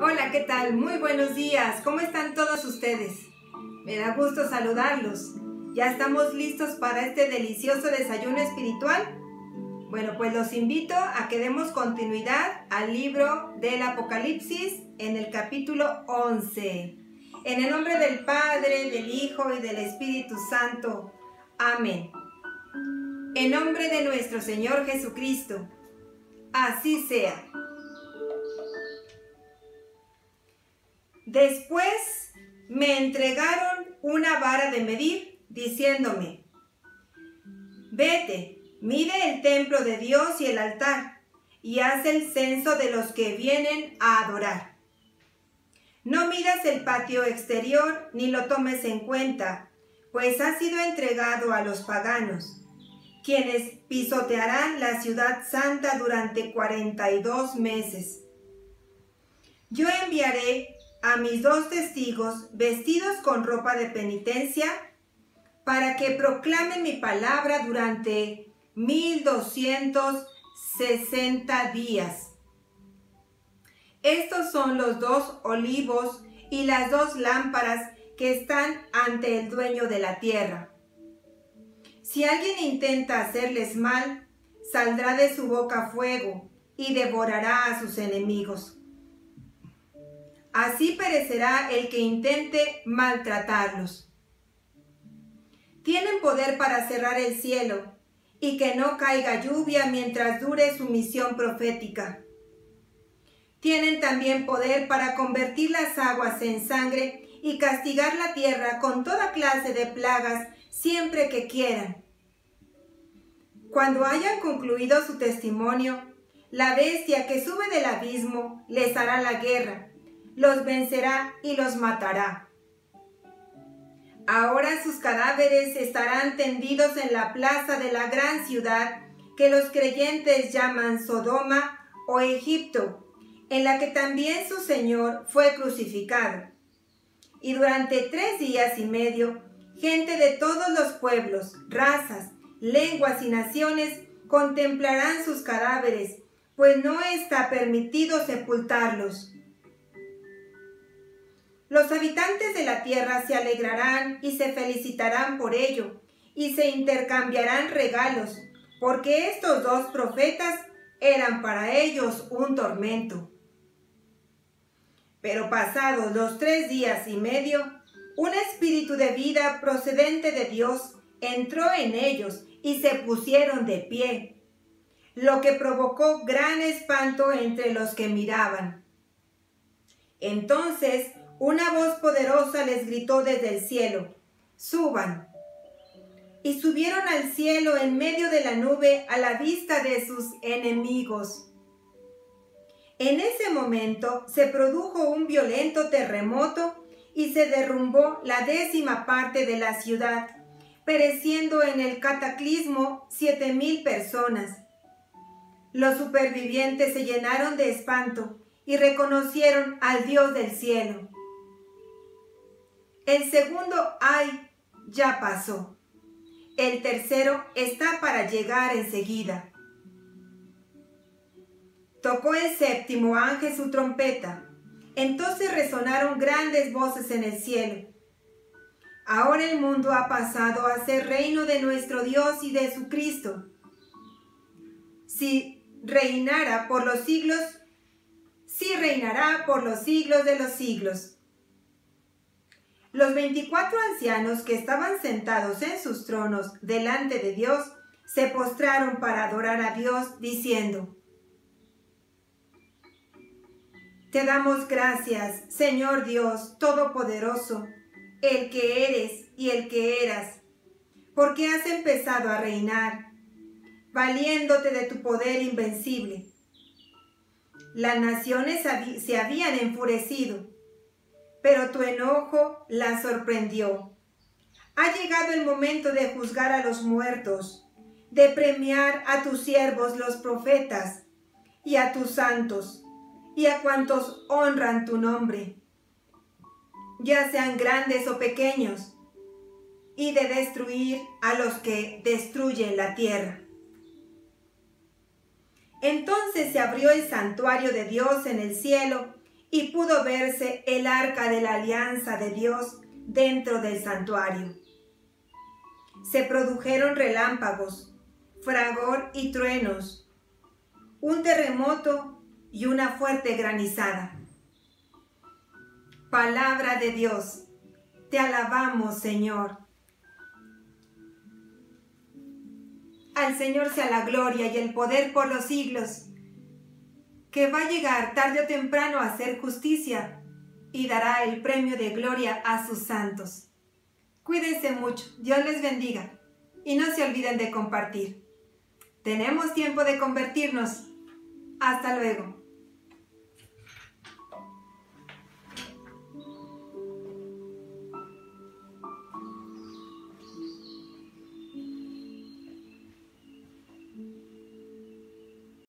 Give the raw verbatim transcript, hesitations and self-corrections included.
Hola, ¿qué tal? Muy buenos días. ¿Cómo están todos ustedes? Me da gusto saludarlos. ¿Ya estamos listos para este delicioso desayuno espiritual? Bueno, pues los invito a que demos continuidad al libro del Apocalipsis en el capítulo once. En el nombre del Padre, del Hijo y del Espíritu Santo. Amén. En nombre de nuestro Señor Jesucristo. Así sea. Después me entregaron una vara de medir, diciéndome: vete, mide el templo de Dios y el altar, y haz el censo de los que vienen a adorar. No midas el patio exterior, ni lo tomes en cuenta, pues ha sido entregado a los paganos, quienes pisotearán la ciudad santa durante cuarenta y dos meses. Yo enviaré a mis dos testigos vestidos con ropa de penitencia para que proclamen mi palabra durante mil doscientos sesenta días. Estos son los dos olivos y las dos lámparas que están ante el dueño de la tierra. Si alguien intenta hacerles mal, saldrá de su boca fuego y devorará a sus enemigos. Así perecerá el que intente maltratarlos. Tienen poder para cerrar el cielo y que no caiga lluvia mientras dure su misión profética. Tienen también poder para convertir las aguas en sangre y castigar la tierra con toda clase de plagas siempre que quieran. Cuando hayan concluido su testimonio, la bestia que sube del abismo les hará la guerra, los vencerá y los matará. Ahora sus cadáveres estarán tendidos en la plaza de la gran ciudad que los creyentes llaman Sodoma o Egipto, en la que también su Señor fue crucificado. Y durante tres días y medio, gente de todos los pueblos, razas, lenguas y naciones contemplarán sus cadáveres, pues no está permitido sepultarlos. Los habitantes de la tierra se alegrarán y se felicitarán por ello, y se intercambiarán regalos, porque estos dos profetas eran para ellos un tormento. Pero pasados los tres días y medio, un espíritu de vida procedente de Dios entró en ellos y se pusieron de pie, lo que provocó gran espanto entre los que miraban. Entonces una voz poderosa les gritó desde el cielo: ¡suban! Y subieron al cielo en medio de la nube a la vista de sus enemigos. En ese momento se produjo un violento terremoto y se derrumbó la décima parte de la ciudad, pereciendo en el cataclismo siete mil personas. Los supervivientes se llenaron de espanto y reconocieron al Dios del cielo. El segundo ay ya pasó. El tercero está para llegar enseguida. Tocó el séptimo ángel su trompeta. Entonces resonaron grandes voces en el cielo. Ahora el mundo ha pasado a ser reino de nuestro Dios y de su Cristo. Si reinara por los siglos, sí reinará por los siglos de los siglos. Los veinticuatro ancianos que estaban sentados en sus tronos delante de Dios se postraron para adorar a Dios, diciendo: Te damos gracias, Señor Dios Todopoderoso, el que eres y el que eras, porque has empezado a reinar, valiéndote de tu poder invencible. Las naciones se habían enfurecido, pero tu enojo las sorprendió. Ha llegado el momento de juzgar a los muertos, de premiar a tus siervos los profetas, y a tus santos, y a cuantos honran tu nombre, ya sean grandes o pequeños, y de destruir a los que destruyen la tierra. Entonces se abrió el santuario de Dios en el cielo, y pudo verse el arca de la alianza de Dios dentro del santuario. Se produjeron relámpagos, fragor y truenos, un terremoto y una fuerte granizada. Palabra de Dios, te alabamos, Señor. Al Señor sea la gloria y el poder por los siglos, que va a llegar tarde o temprano a hacer justicia y dará el premio de gloria a sus santos. Cuídense mucho, Dios les bendiga y no se olviden de compartir. Tenemos tiempo de convertirnos. Hasta luego.